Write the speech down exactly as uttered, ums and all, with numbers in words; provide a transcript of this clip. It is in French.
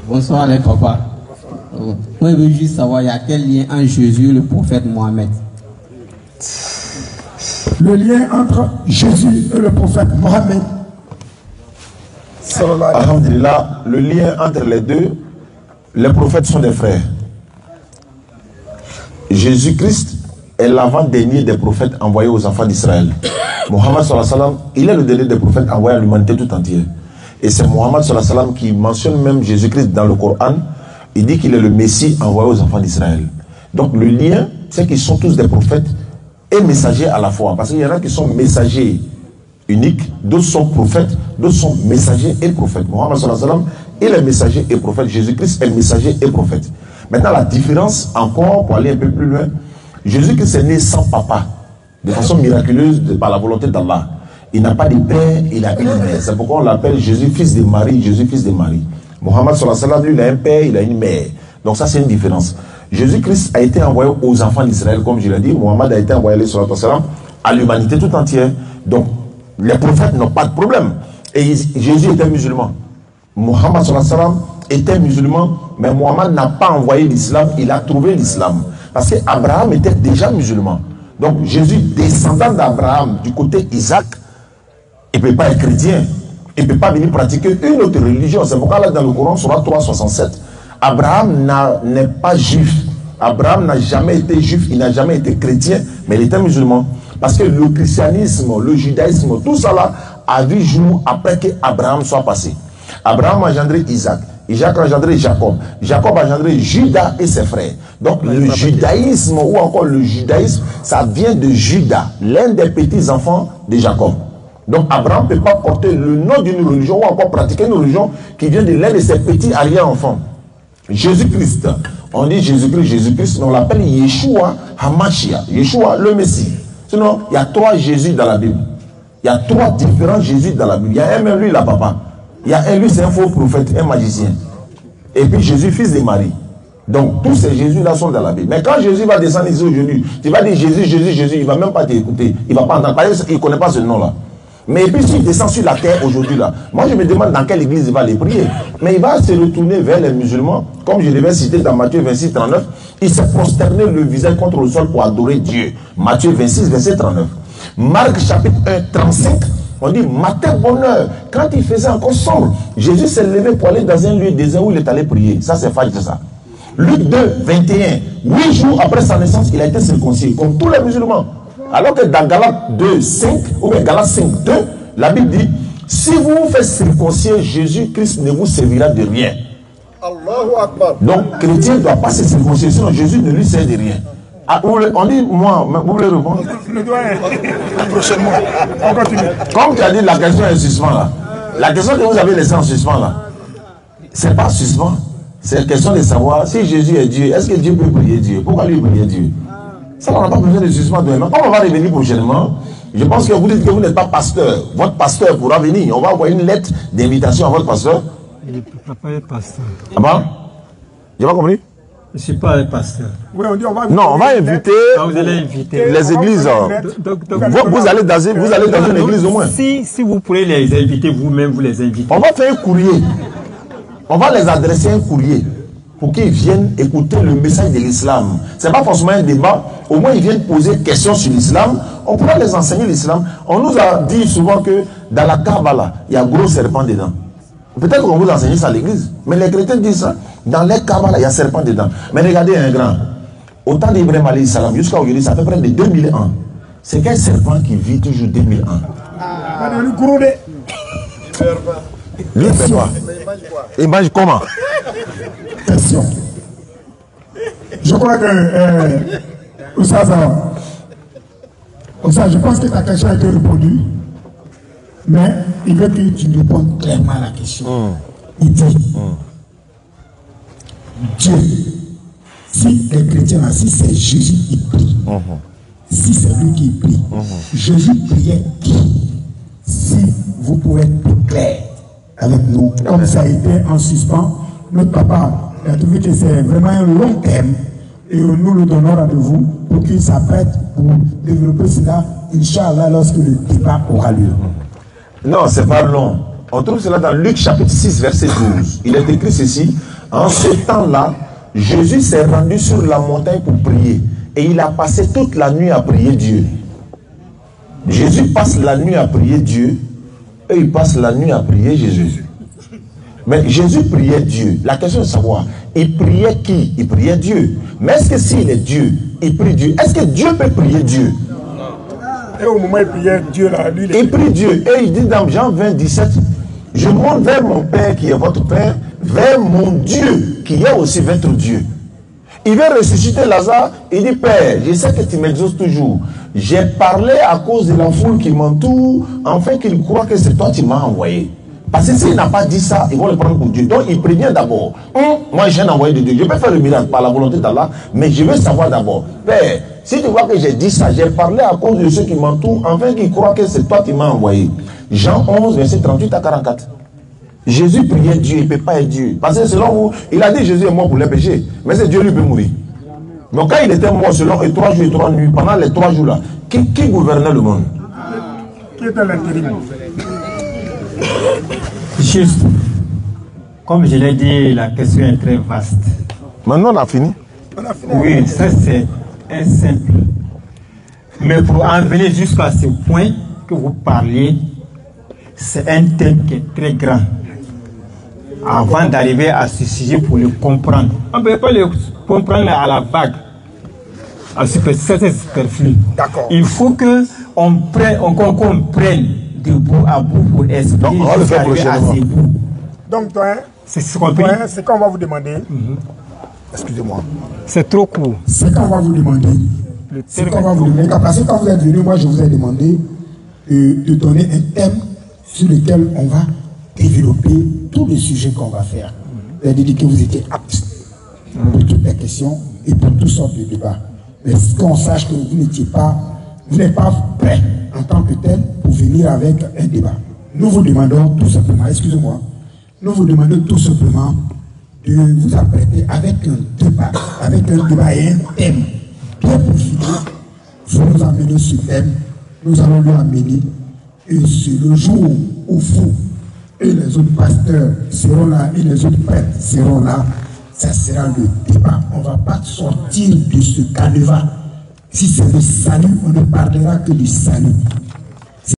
Bonsoir les papas. Moi, je veux juste savoir, il y a quel lien entre Jésus et le prophète Mohammed? Le lien entre Jésus et le prophète Mohammed. Alhamdulillah, le lien entre les deux, les prophètes sont des frères. Jésus-Christ est l'avant-dernier des prophètes envoyés aux enfants d'Israël. Mohammed sallallahu alayhi wa sallam, il est le dernier des prophètes envoyés à l'humanité tout entière. Et c'est Mohammed sallallahu alayhi wa sallam qui mentionne même Jésus-Christ dans le Coran. Il dit qu'il est le Messie envoyé aux enfants d'Israël. Donc le lien, c'est qu'ils sont tous des prophètes et messagers à la fois. Parce qu'il y en a qui sont messagers uniques, d'autres sont prophètes, d'autres sont messagers et prophètes. Mohammed sallallahu alayhi wa sallam, il est messager et prophète. Jésus-Christ est messager et prophète. Maintenant la différence, encore pour aller un peu plus loin, Jésus-Christ est né sans papa, de façon miraculeuse de, par la volonté d'Allah. Il n'a pas de père, il a une mère. C'est pourquoi on l'appelle Jésus, fils de Marie, Jésus, fils de Marie. Mohammed sallallahu alayhi wa sallam, lui, il a un père, il a une mère. Donc ça, c'est une différence. Jésus-Christ a été envoyé aux enfants d'Israël, comme je l'ai dit. Mohammed a été envoyé sallallahu alayhi wa sallam, à l'humanité tout entière. Donc, les prophètes n'ont pas de problème. Et Jésus était musulman. Mohammed sallallahu alayhi wa sallam était musulman, mais Mohammed n'a pas envoyé l'islam, il a trouvé l'islam. Parce qu'Abraham était déjà musulman. Donc, Jésus, descendant d'Abraham, du côté Isaac, il ne peut pas être chrétien. Il ne peut pas venir pratiquer une autre religion. C'est pourquoi là, dans le Coran, sur la trois soixante-sept, Abraham n'est pas juif. Abraham n'a jamais été juif, il n'a jamais été chrétien, mais il était musulman. Parce que le christianisme, le judaïsme, tout ça là, a vu jour après que Abraham soit passé. Abraham a engendré Isaac. Isaac a engendré Jacob. Jacob a engendré Judas et ses frères. Donc le judaïsme, ou encore le judaïsme, ça vient de Judas, l'un des petits-enfants de Jacob. Donc Abraham ne peut pas porter le nom d'une religion ou encore pratiquer une religion qui vient de l'un de ses petits arrière-enfants. Jésus-Christ, on dit Jésus-Christ, Jésus-Christ, mais on l'appelle Yeshua Hamashia, Yeshua le Messie. Sinon, il y a trois Jésus dans la Bible. Il y a trois différents Jésus dans la Bible. Il y a un même lui, là, papa. Il y a un lui, c'est un faux prophète, un magicien. Et puis Jésus, fils de Marie. Donc tous ces Jésus-là sont dans la Bible. Mais quand Jésus va descendre ici aujourd'hui, tu vas dire Jésus, Jésus, Jésus, il ne va même pas t'écouter. Il ne va pas entendre. Il ne connaît pas ce nom-là. Mais puis s'il descend sur la terre aujourd'hui là, moi je me demande dans quelle église il va aller prier. Mais il va se retourner vers les musulmans, comme je l'avais cité dans Matthieu vingt-six, trente-neuf, il s'est prosterné le visage contre le sol pour adorer Dieu. Matthieu vingt-six, verset trente-neuf. Marc chapitre un, trente-cinq, on dit matin bonheur. Quand il faisait encore sombre, Jésus s'est levé pour aller dans un lieu désert où il est allé prier. Ça c'est Fajr, ça. Luc deux, vingt et un, huit jours après sa naissance, il a été circoncis, comme tous les musulmans. Alors que dans Galates deux, cinq, ou bien Galates cinq, deux, la Bible dit, si vous vous faites circoncire, Jésus-Christ ne vous servira de rien. Allahu Akbar. Donc, chrétien ne doit pas se circoncire, sinon Jésus ne lui sert de rien. Ah, on dit, moi, vous voulez répondre? Le doyen, prochainement, on continue. Comme tu as dit, la question est suspens là. La question que vous avez laissée en suspens là, c'est pas suspens. C'est la question de savoir si Jésus est Dieu, est-ce que Dieu peut prier Dieu? Pourquoi lui prier Dieu? Ça, on n'a pas besoin de suspens demain. Comme on va revenir prochainement, je pense que vous dites que vous n'êtes pas pasteur. Votre pasteur pourra venir. On va envoyer une lettre d'invitation à votre pasteur. Il ne peut pas être pasteur. Ah bon? J'ai pas compris? Je ne suis pas un pasteur. Oui, on dit on va non, on va inviter, ah, vous allez inviter les églises. Donc, donc, vous, vous allez dans, vous allez dans une église au moins. Si, si vous pourrez les inviter vous-même, vous les invitez. On va faire un courrier. On va les adresser un courrier pour qu'ils viennent écouter le message de l'islam. Ce n'est pas forcément un débat. Au moins, ils viennent poser des questions sur l'islam. On pourra les enseigner l'islam. On nous a dit souvent que dans la Kabbala, il y a un gros serpent dedans. Peut-être qu'on vous enseigne ça à l'église. Mais les chrétiens disent ça. Dans les Kabbala, il y a un serpent dedans. Mais regardez un grand. Au temps d'Ibrahim alayhi salam, jusqu'à aujourd'hui, ça fait près de deux mille ans. C'est quel serpent qui vit toujours deux mille ans? Ah, le gros de... Lui, il fait quoi? Il mange comment? Question. Je crois que... Euh, Oussaza, Oussaza, je pense que ta question a été répondue. Mais il veut que tu répondes clairement à la question. Mm. Il dit, mm. Dieu, si les chrétiens là, si c'est Jésus qui prie, mm-hmm. si c'est lui qui prie, mm-hmm. Jésus priait qui? Si vous pouvez être plus clair avec nous, comme ça a été en suspens, notre papa a trouvé que c'est vraiment un long thème et nous le donnons rendez-vous pour qu'il s'apprête pour développer cela, Inch'Allah, lorsque le débat aura lieu. Non, c'est pas long. On trouve cela dans Luc chapitre six, verset douze. Il est écrit ceci. En ce temps-là, Jésus s'est rendu sur la montagne pour prier. Et il a passé toute la nuit à prier Dieu. Jésus passe la nuit à prier Dieu. Et il passe la nuit à prier Jésus. Mais Jésus priait Dieu. La question est de savoir, il priait qui? Il priait Dieu. Mais est-ce que s'il est Dieu, il prie Dieu? Est-ce que Dieu peut prier Dieu? Et au moment où il priait Dieu, là, lui, il, il prie Dieu. Et il dit dans Jean vingt, dix-sept, je monte vers mon Père qui est votre Père, vers mon Dieu qui est aussi votre Dieu. Il veut ressusciter Lazare. Il dit, Père, je sais que tu m'exauces toujours. J'ai parlé à cause de la foule qui m'entoure, afin qu'il croit que c'est toi qui m'as envoyé. Parce que s'il n'a pas dit ça, ils vont le prendre pour Dieu. Donc il prévient d'abord. Hum, moi j'ai un envoyé de Dieu. Je peux faire le miracle par la volonté d'Allah, mais je veux savoir d'abord. Père, si tu vois que j'ai dit ça, j'ai parlé à cause de ceux qui m'entourent, afin qu'ils croient que c'est toi qui m'as envoyé. Jean onze, verset trente-huit à quarante-quatre. Jésus priait Dieu, il ne peut pas être Dieu. Parce que selon vous, il a dit Jésus est mort pour les péchés. Mais c'est Dieu lui peut mourir. Mais quand il était mort selon et trois jours et trois nuits, pendant les trois jours là, qui, qui gouvernait le monde? qui était l'intérim. Juste, comme je l'ai dit, la question est très vaste. Maintenant on a fini. On a fini. Oui, ça c'est un simple. Mais pour en venir jusqu'à ce point que vous parliez, c'est un thème qui est très grand. Avant d'arriver à ce sujet pour le comprendre, on ne peut pas le comprendre à la vague. À super, c'est superflu. D'accord. Il faut que on prenne, on, qu'on comprenne de bout à bout pour expliquer. Donc, on va le faire prochainement. Donc, toi, c'est ce qu'on peut toi, c'est quand on va vous demander. Mm-hmm. Excusez-moi. C'est trop court. C'est quand on va vous demander. C'est quand on va vous demander. Parce que quand vous êtes venu, moi, je vous ai demandé de, de donner un thème sur lequel on va développer tous les sujets qu'on va faire. Vous avez dit que vous étiez aptes pour toutes les questions et pour toutes sortes de débats. Mais qu'on sache que vous n'étiez pas, vous n'êtes pas prêt en tant que tel pour venir avec un débat. Nous vous demandons tout simplement, excusez-moi, nous vous demandons tout simplement de vous apprêter avec un débat, avec un débat et un thème bien profilé. Vous nous amenez ce thème, nous allons lui amener, et c'est le jour où vous et les autres pasteurs seront là et les autres prêtres seront là. Ça sera le débat. On ne va pas sortir de ce canevas. Si c'est le salut, on ne parlera que du salut.